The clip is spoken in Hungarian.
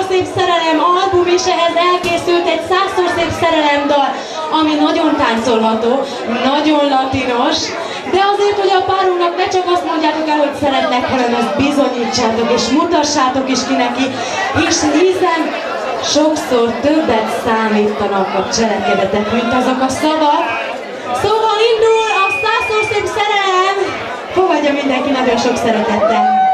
szép szerelem album, és ehhez elkészült egy 100-szor szép szerelem dal, ami nagyon táncolható, nagyon latinos, de azért, hogy a párunknak ne csak azt mondjátok el, hogy szeretnek, hanem azt bizonyítsátok és mutassátok is ki neki, és hiszen sokszor többet számítanak a cselekedetek, mint azok a szavak. Szóval indul a 100-szor szép szerelem, fogadja mindenki nagyon sok szeretettel!